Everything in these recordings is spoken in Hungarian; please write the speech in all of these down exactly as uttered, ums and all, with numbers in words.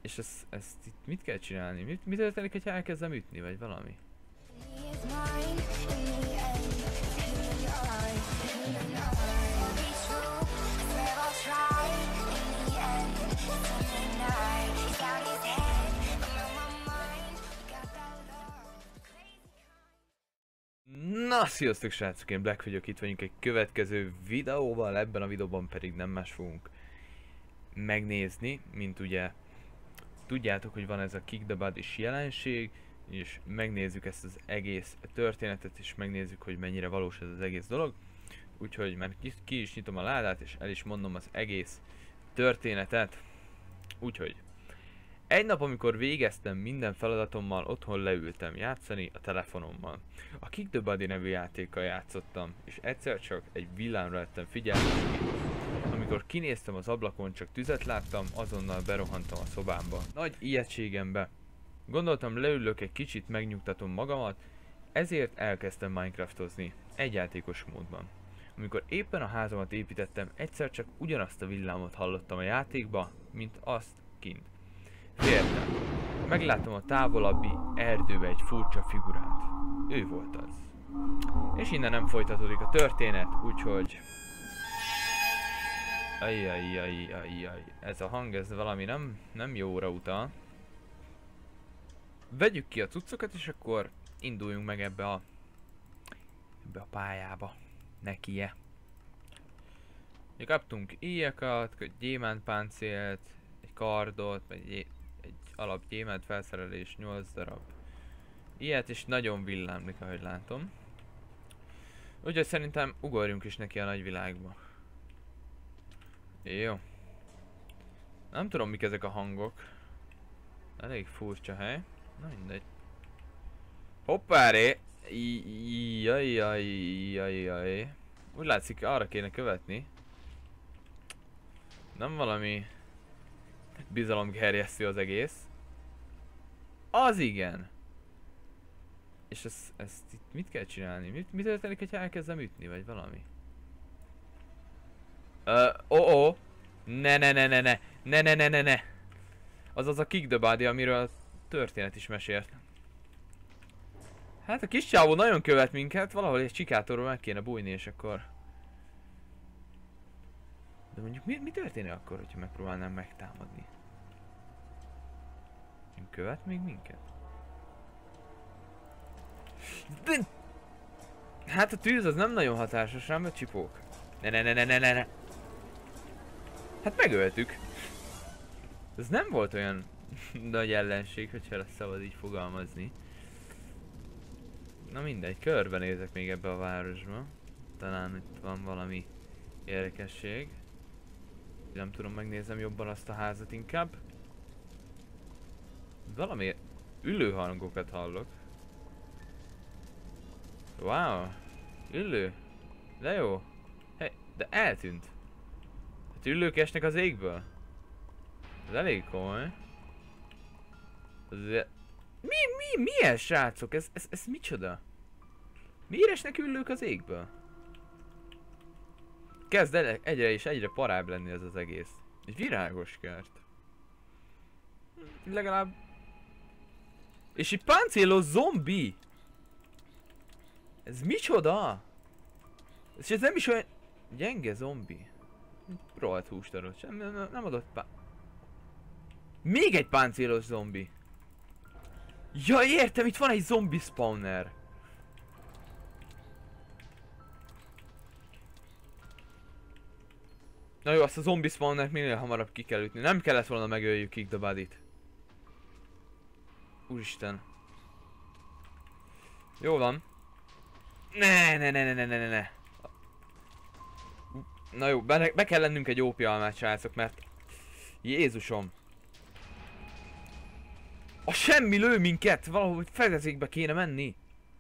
És ezt, ezt itt mit kell csinálni? Mit, mit történik, hogyha elkezdem ütni, vagy valami? Na, sziasztok srácok, én Black vagyok, itt vagyunk egy következő videóval, ebben a videóban pedig nem más fogunk megnézni, mint ugye tudjátok, hogy van ez a Kick the Body-s jelenség, és megnézzük ezt az egész történetet, és megnézzük, hogy mennyire valós ez az egész dolog. Úgyhogy már ki, ki is nyitom a ládát, és el is mondom az egész történetet. Úgyhogy egy nap, amikor végeztem minden feladatommal, otthon leültem játszani a telefonommal. A Kick the Body nevű játékkal játszottam, és egyszer csak egy villámra lettem figyelni. Amikor kinéztem az ablakon, csak tüzet láttam, azonnal berohantam a szobámba. Nagy ijegységembe. Gondoltam, leülök egy kicsit, megnyugtatom magamat, ezért elkezdtem Minecraftozni, egyjátékos módban. Amikor éppen a házamat építettem, egyszer csak ugyanazt a villámot hallottam a játékba, mint azt kint. Féltem. Megláttam a távolabbi erdőbe egy furcsa figurát. Ő volt az. És innen nem folytatódik a történet, úgyhogy... Ajjajjajjajjaj. Ez a hang, ez valami nem, nem jóra utal. Vegyük ki a cuccokat, és akkor induljunk meg ebbe a... ebbe a pályába. Nekie. Kaptunk íjakat, gyémántpáncélt, egy kardot, egy, egy alap gyémánt felszerelés, nyolc darab ilyet, és nagyon villámlik, ahogy látom. Úgyhogy szerintem ugorjunk is neki a nagyvilágba. Jó. Nem tudom, mik ezek a hangok. Elég furcsa hely. Na mindegy. Hoppáré! Jajjajjajjaj. Úgy látszik, arra kéne követni. Nem valami bizalomgerjesztő az egész. Az igen! És ezt, ezt itt mit kell csinálni? Mit, mit történik, hogyha elkezdem ütni, vagy valami? Ö, ó, ó! Ne ne ne ne ne! Ne ne ne ne ne! Az az a Kick the Body, amiről a történet is mesélt. Hát a kis csávó nagyon követ minket, valahol egy csikátorról meg kéne bújni, és akkor... De mondjuk mi, mi történik akkor, hogyha megpróbálnám megtámadni? Nem követ még minket? De... Hát a tűz az nem nagyon hatásos rám, mert csipók. Ne ne ne ne ne ne ne! Hát megöltük! Ez nem volt olyan nagy ellenség, hogyha ezt szabad így fogalmazni. Na mindegy, körbenézek még ebbe a városba. Talán itt van valami érdekesség. Nem tudom, megnézem jobban azt a házat inkább. Valami ülő hangokat hallok. Wow! Ülő! De jó! Hey, de eltűnt! Hát ülők esnek az égből? Ez elég komoly. Ez... Mi, mi, mi ez, srácok? Ez, ez, ez micsoda? Miért esnek ülők az égből? Kezd el egyre és egyre parább lenni ez az egész. Egy virágos kert. Legalább... És egy páncéló zombi! Ez micsoda? És ez nem is olyan... gyenge zombi. Rohadt hústarot sem, nem, nem adott pá... Még egy páncélos zombi! Ja, értem, itt van egy zombi spawner. Na jó, azt a zombi spawnert minél hamarabb ki kell ütni. Nem kellett volna megöljük Kick the Body-t. Úristen. Jó van. Ne, ne, ne, ne, ne, ne, ne. Na jó, be, be kell lennünk egy ó pé almát, srácok, mert... Jézusom. A semmi lő minket! Valahogy fedezékbe kéne menni.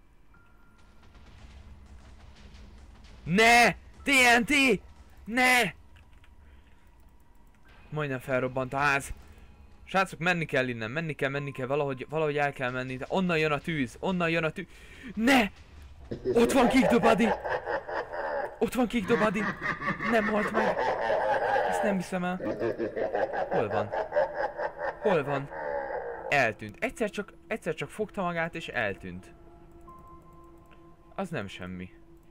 Ne! té en té! Ne! Majdnem felrobbant a ház. Srácok, menni kell innen, menni kell, menni kell, valahogy, valahogy el kell menni. De onnan jön a tűz, onnan jön a tűz. Ne! Ott van Kick the Body! Ott van Kick the Body! Nem halt meg! Ezt nem hiszem el. Hol van? Hol van? Eltűnt. Egyszer csak, egyszer csak fogta magát és eltűnt. Az nem semmi.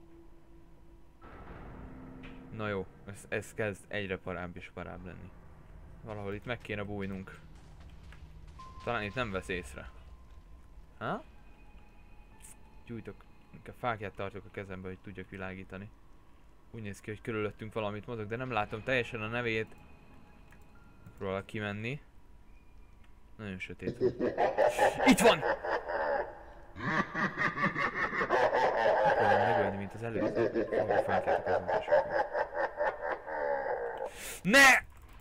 Na jó, ez, ez kezd egyre parább és parább lenni. Valahol itt meg kéne bújnunk. Talán itt nem vesz észre. Ha? Gyújtok. Inkább fákját tartok a kezembe, hogy tudjak világítani. Úgy néz ki, hogy körülöttünk valamit mozog, de nem látom teljesen a nevét. Próbálok kimenni. Nagyon sötét van. Itt van! Próbálom megölni, mint az előző. Próbálom fákját a kezembe. Ne!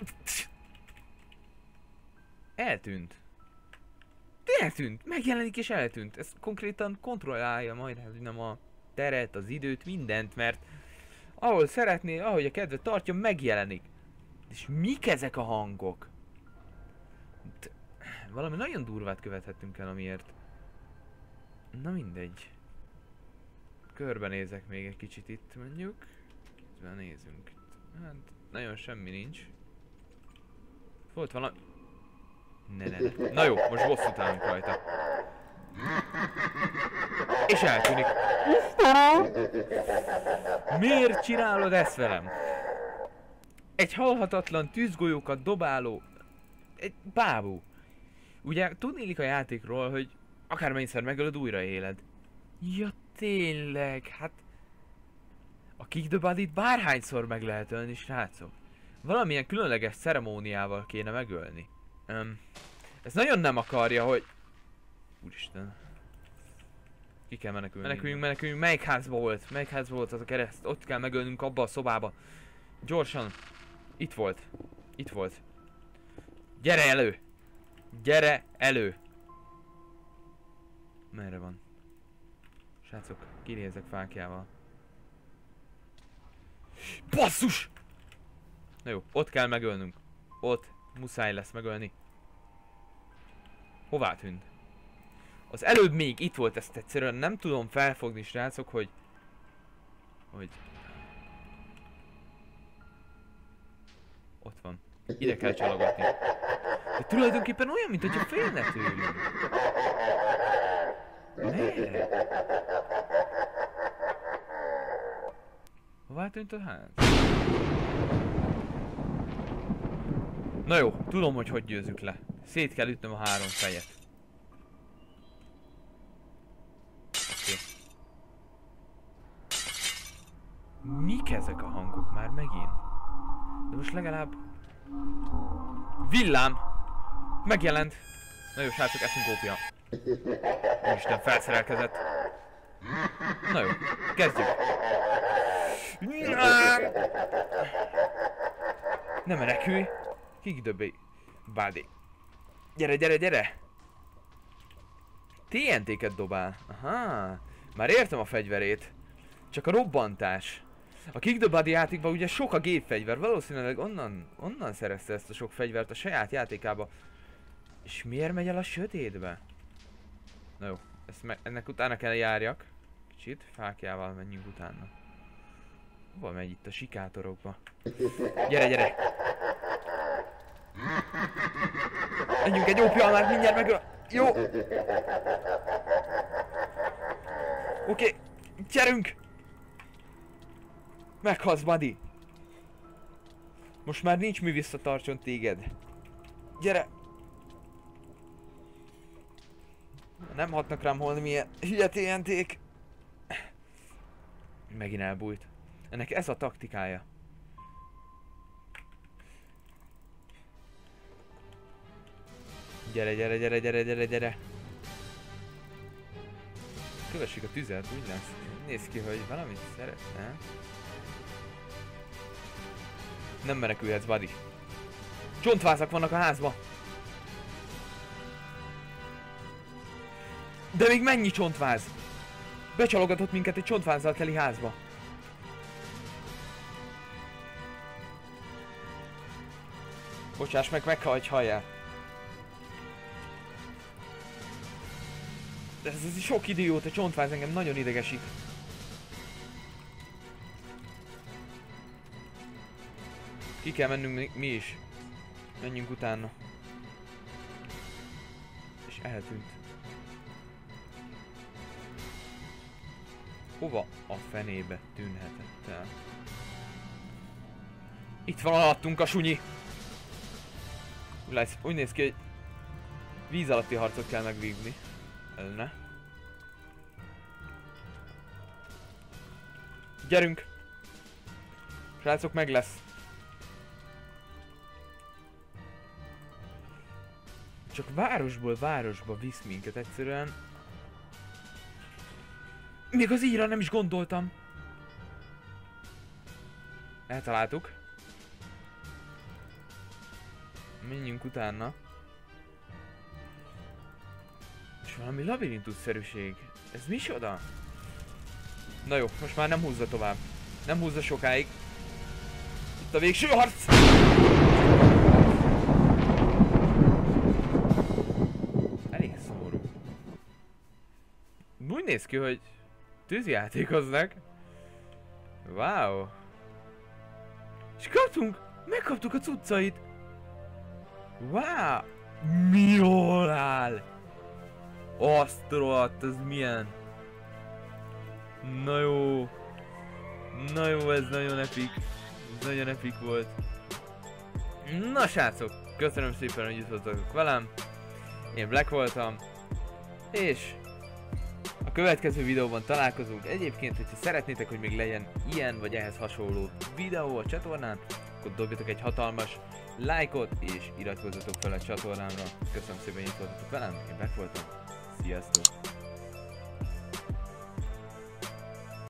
Eltűnt. Eltűnt, megjelenik és eltűnt. Ez konkrétan kontrollálja majd, hogy nem a teret, az időt, mindent, mert ahol szeretné, ahogy a kedve tartja, megjelenik. És mik ezek a hangok? Valami nagyon durvát követhettünk el, amiért. Na mindegy. Körbenézek még egy kicsit itt, mondjuk. Közben nézünk. Hát, nagyon semmi nincs. Volt valami... Ne, ne, ne. Na jó, most bosszút állunk rajta. És eltűnik. Miért csinálod ezt velem? Egy halhatatlan tűzgolyókat dobáló... Egy bábú. Ugye tudnélik a játékról, hogy akármennyiszer megölöd, újra éled. Ja tényleg, hát... A Kick the Buddy-t bárhányszor meg lehet ölni, srácok. Valamilyen különleges ceremóniával kéne megölni. Um, ez nagyon nem akarja, hogy... Úristen. Ki kell menekülni. Meneküljünk, meneküljünk. Melyik házba volt? Melyik házba volt az a kereszt? Ott kell megölnünk abba a szobába. Gyorsan. Itt volt. Itt volt. Gyere elő! Gyere elő! Merre van? Srácok, kinézek fákjával. Basszus! Na jó, ott kell megölnünk. Ott muszáj lesz megölni. Hová tűnt? Az előbb még itt volt, ezt egyszerűen nem tudom felfogni, srácok, hogy... Hogy... Ott van. Ide kell csalogatni. De tulajdonképpen olyan, mint hogyha félne tőlünk. Merre? Hová tűnt a ház? Na jó, tudom, hogy hogy győzzük le. Szét kell ütnöm a három fejet. Oké. Okay. Mik ezek a hangok már megint? De most legalább... Villám! Megjelent! Na jó, srácok, eszünk ópia. Úristen, felszerelkezett. Na jó, kezdjük. Ne menekülj! Kick the Buddy. Gyere, gyere, gyere! té en té-ket dobál. Aha. Már értem a fegyverét. Csak a robbantás. A Kick the Buddy játékban ugye sok a gépfegyver. Valószínűleg onnan, onnan szerezte ezt a sok fegyvert a saját játékába. És miért megy el a sötétbe? Na jó, ezt me ennek utána kell járjak. Kicsit, fákjával menjünk utána. Hova megy itt a sikátorokba? Gyere, gyere! Menjünk egy ópialmát, mindjárt megöl... Jó! Oké, okay. Gyerünk! Meghalsz, Buddy! Most már nincs mi visszatartson téged. Gyere! Nem hatnak rám holni milyen hülye té en té-k. Megint elbújt. Ennek ez a taktikája. Gyere, gyere, gyere, gyere, gyere, gyere. Kövessük a tüzet, úgy lesz. Néz ki, hogy valamit szeretne. Nem menekülhetsz, Buddy. Csontvázak vannak a házba. De még mennyi csontváz? Becsalogatott minket egy csontvázzal teli házba. Bocsáss meg, meghal, hogy halljál. De ez, ez sok idióta csontváz engem nagyon idegesít. Ki kell mennünk mi, mi is. Menjünk utána. Eltűnt. Hova a fenébe tűnhetett el? Itt van alattunk a sunyi! Lesz, úgy néz ki, hogy víz alatti harcot kell megvívni. Ellene. Gyerünk! Srácok, meg lesz. Csak városból városba visz minket egyszerűen. Még az íjra nem is gondoltam. Eltaláltuk. Menjünk utána. És valami labirintusszerűség. Ez micsoda? Na jó, most már nem húzza tovább. Nem húzza sokáig. Itt a végső harc! Elég szomorú. Úgy néz ki, hogy tűzjátékoznak. Wow. És kaptunk! Megkaptuk a cuccait! Wow! Mi jól áll! Azt rohadt, ez milyen? Na jó. Na jó, ez nagyon epik. Ez nagyon epik volt. Na srácok, köszönöm szépen, hogy itt voltatok velem. Én Black voltam. És a következő videóban találkozunk. Egyébként, hogyha szeretnétek, hogy még legyen ilyen vagy ehhez hasonló videó a csatornán, akkor dobjatok egy hatalmas lájkot és iratkozzatok fel a csatornámra. Köszönöm szépen, hogy itt voltatok velem. Én Black voltam. Sziasztok!